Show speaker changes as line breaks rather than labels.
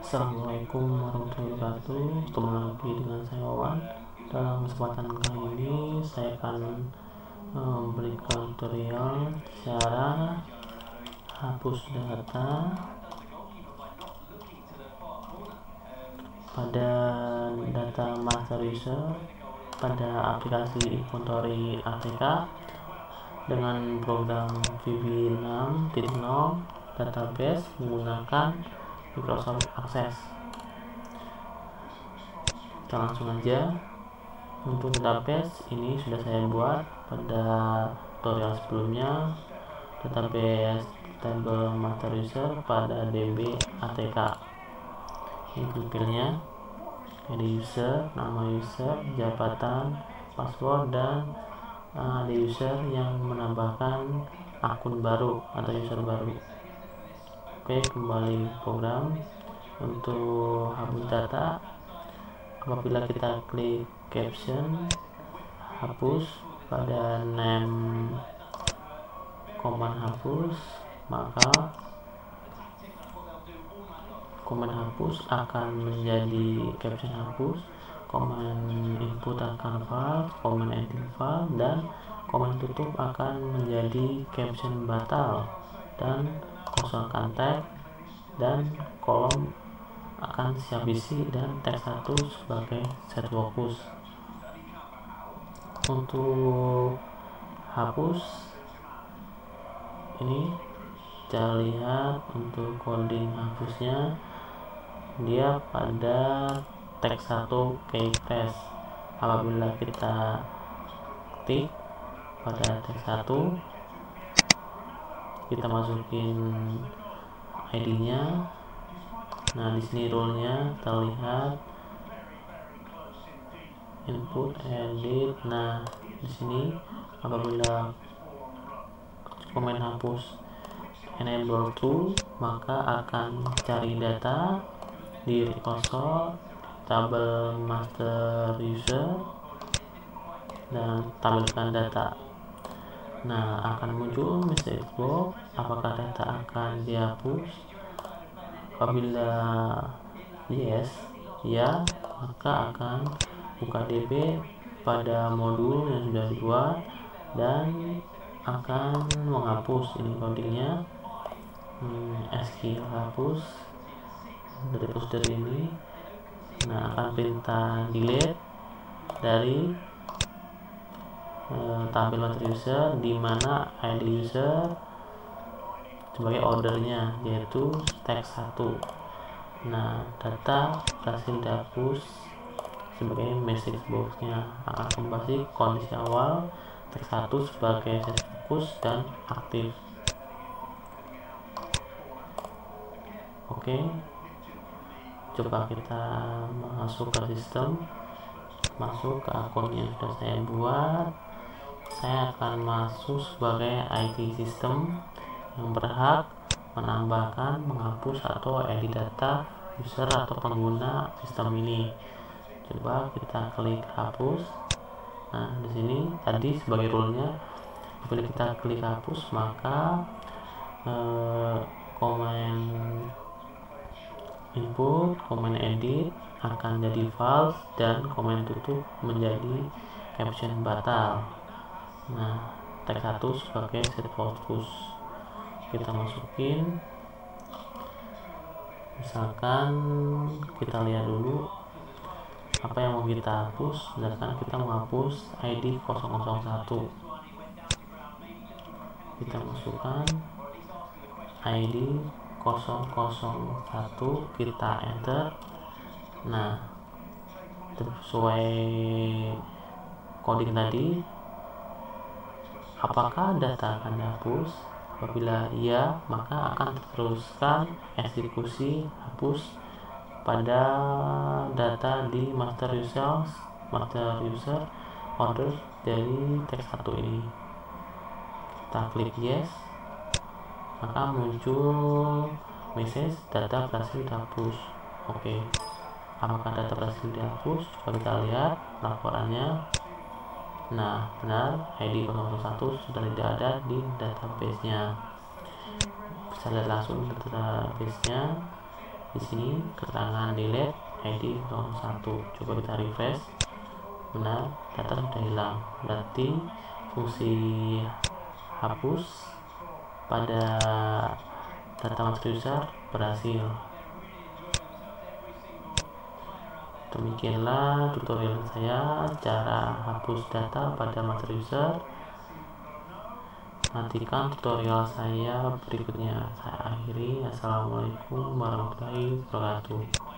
Assalamualaikum warahmatullahi wabarakatuh. Ketemu lagi dengan saya Wawan. Dalam kesempatan kali ini saya akan memberikan tutorial cara hapus data pada data master user pada aplikasi inventory ATK dengan program VB 6.0 database menggunakan Microsoft Access. Kita langsung aja. Untuk database ini sudah saya buat pada tutorial sebelumnya, database table master user pada DB ATK. Ini profilnya, ada user, nama user, jabatan, password, dan ada user yang menambahkan akun baru atau user baru. Oke, kembali program. Untuk hapus data, apabila kita klik caption hapus pada name command hapus, maka command hapus akan menjadi caption hapus, command input akan file, command edit file, dan command tutup akan menjadi caption batal, dan kosongkan tag dan kolom akan siap isi, dan teks 1 sebagai set fokus. Untuk hapus ini kita lihat untuk coding hapusnya, dia pada teks 1 key press. Apabila kita ketik pada teks 1, kita masukin ID-nya. Nah, di sini rule-nya terlihat input, edit. Nah, di sini apabila komen hapus enable to, maka akan cari data di record tabel master user dan tampilkan data. Nah, akan muncul message box apakah data akan dihapus. Apabila yes, ya, maka akan buka DB pada modul yang sudah dibuat dan akan menghapus. Ini codingnya, SQL hapus dari poster ini. Nah, akan perintah delete dari tampil master user, di mana ID user sebagai ordernya yaitu teks 1. Nah, data berhasil dihapus sebagai message boxnya. Akan kembali kondisi awal, teks 1 sebagai set fokus dan aktif. Oke, coba kita masuk ke sistem, masuk ke akun yang sudah saya buat. Saya akan masuk sebagai IT system yang berhak menambahkan, menghapus, atau edit data user atau pengguna sistem ini. Coba kita klik hapus. Nah, di sini tadi sebagai rule-nya, apabila kita klik hapus, maka komen input, komen edit akan jadi false, dan komen tutup menjadi caption batal. Nah, teks 1 sebagai set fokus. Kita masukin, misalkan kita lihat dulu apa yang mau kita hapus. Misalkan kita menghapus ID 001, kita masukkan ID 001, kita enter. Nah, sesuai coding tadi, apakah data akan dihapus? Apabila iya, maka akan teruskan eksekusi hapus pada data di master user order dari teks 1 ini. Kita klik yes, maka muncul message data berhasil dihapus. Oke, apakah data berhasil dihapus? Coba kita lihat laporannya. Nah, benar, ID 001 sudah tidak ada di database-nya. Bisa lihat langsung database-nya. Di sini keterangan delete ID 01. Coba kita refresh. Benar, data sudah hilang. Berarti fungsi hapus pada data master user berhasil. Demikianlah tutorial saya cara hapus data pada master user. Nantikan tutorial saya berikutnya. Saya akhiri. Assalamualaikum warahmatullahi wabarakatuh.